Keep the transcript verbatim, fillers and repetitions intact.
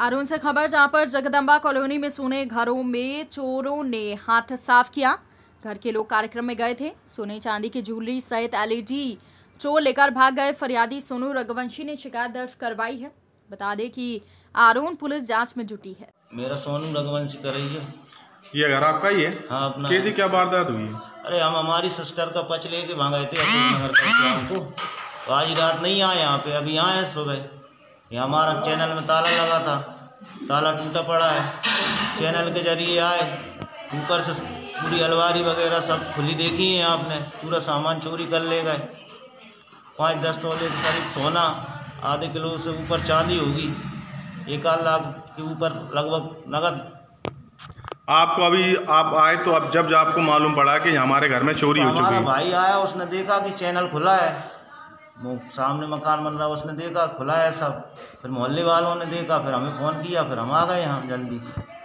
आरोन से खबर, जहां पर जगदम्बा कॉलोनी में सोने घरों में चोरों ने हाथ साफ किया। घर के लोग कार्यक्रम में गए थे। सोने चांदी की ज्वेलरी सहित एलईडी चोर लेकर भाग गए। फरियादी सोनू रघुवंशी ने शिकायत दर्ज करवाई है। बता दें कि आरोन पुलिस जांच में जुटी है। मेरा सोनू रघुवंशी कर रही है। ये घर आपका ही है? हाँ, अपना। कैसी क्या वारदात हुई? अरे हम हमारी सिस्टर का पच लेके भाग गए थे अशोक नगर का हमको, तो आज रात नहीं आए यहाँ पे, अभी आए हैं सुबह। ये हमारा चैनल में ताला लगा था, ताला टूटा पड़ा है। चैनल के जरिए आए, ऊपर से पूरी अलमारी वगैरह सब खुली देखी है आपने, पूरा सामान चोरी कर ले गए। पाँच दस तोले के करीब सोना, आधे किलो से ऊपर चांदी होगी, एक आध लाख के ऊपर लगभग नगद। आपको अभी आप आए तो अब जब आपको मालूम पड़ा कि हमारे घर में चोरी तो हो चुकी है? हमारा भाई आया, उसने देखा कि चैनल खुला है, वो सामने मकान बन रहा है, उसने देखा खुला है सब। फिर मोहल्ले वालों ने देखा, फिर हमें फ़ोन किया, फिर हम आ गए यहाँ जल्दी से।